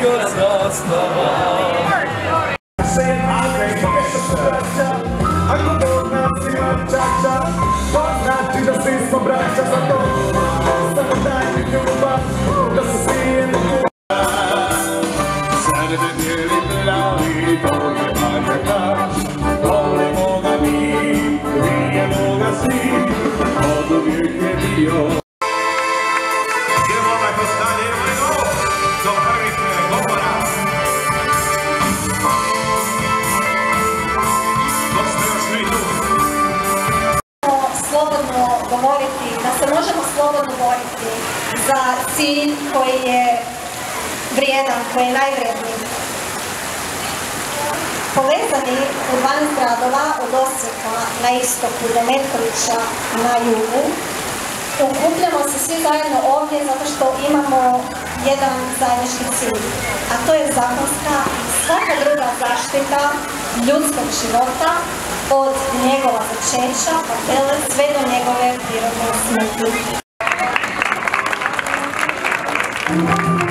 druga zastava. Ako Bog nas ima čača, to znači da svi smo braća, zato samo daj mi ljubav, da se svijem u sada me dijeli plavi, to je magaka, volimo ga mi, vijemo ga svi, od uvijek je bio. Idemo ovaj postanje, idemo do prvih govora. Slobodno govoriti, da se možemo slobodno boriti za cilj koji je vrijedan, koji je najvrijedniji. Povezani u 12 gradova od Osijeka na istoku do Metkovića na jugu, okupljamo se svi zajedno ovdje zato što imamo jedan zajednički cilj, a to je zakonska i svaka druga zaštita ljudskog života od njegova začeća pa sve do njegove prirodne smrti.